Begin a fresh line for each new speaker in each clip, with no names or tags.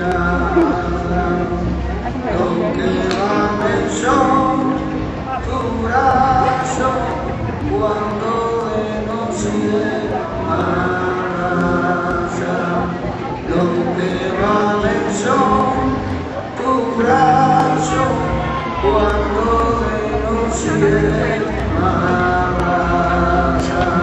Lo que vale son tu brazo cuando de noche abraza. Lo que vale son tu brazo cuando de noche abraza.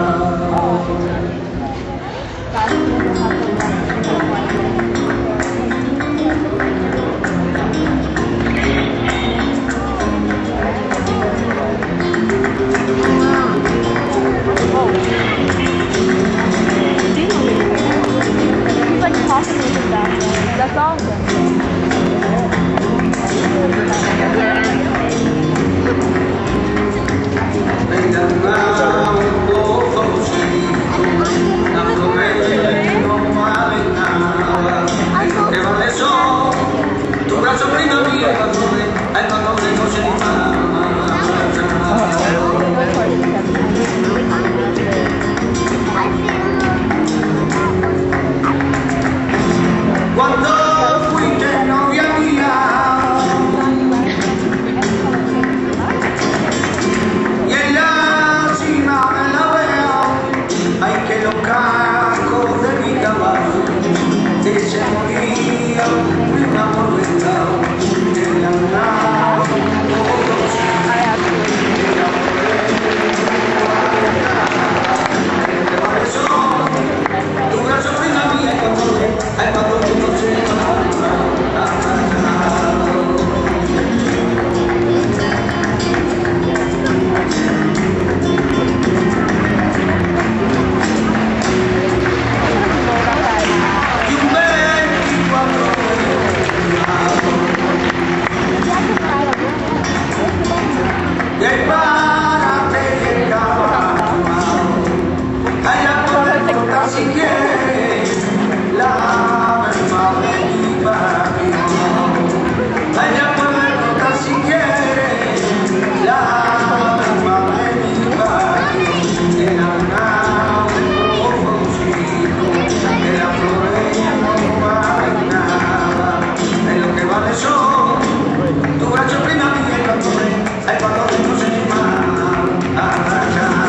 That's all.
Tu brazo prima mía, ay, cuando de noche cuando fuiste novia mía y en la cima de la vea hay que los cascos de mi caballo que se moría una morveta en la nave tu brazo prima mía y cuando ay, cuando de noche si quieres la alma de mi barrio, allá puede tocar si quieres la alma de mi barrio, el alma un poquito, de la floresta no vale nada, de lo que vale son tu brazo prima mía y cuando hay cuando no se llama arrachado.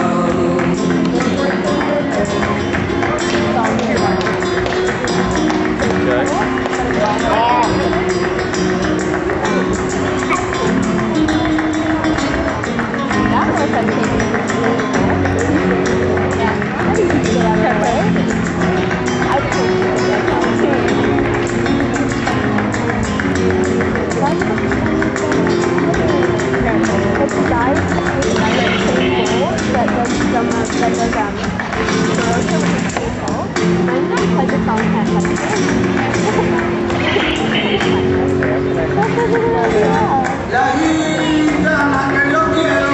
La gitana que yo quiero,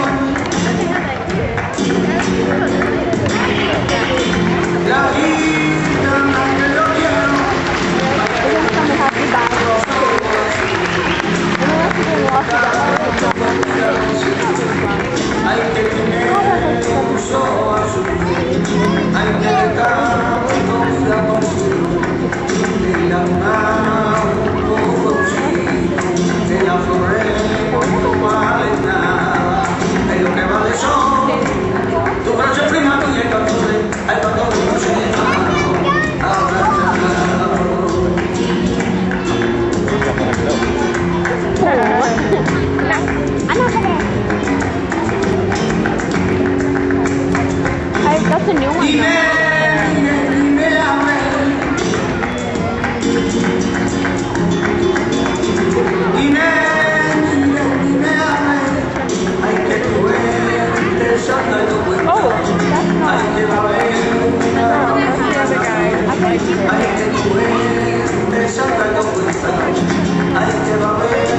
la gitana que yo quiero, hay que tener un uso azul, hay que dejar comida con su de la mano un poquito, de la floresta no vale nada, de lo que vale son tu brazo prima mía y cuando hay cuando no se
That's a new one.
Dime, hay que tu eres saltando cuenta, hay que valer hay que tu eres saltando cuenta, hay que valer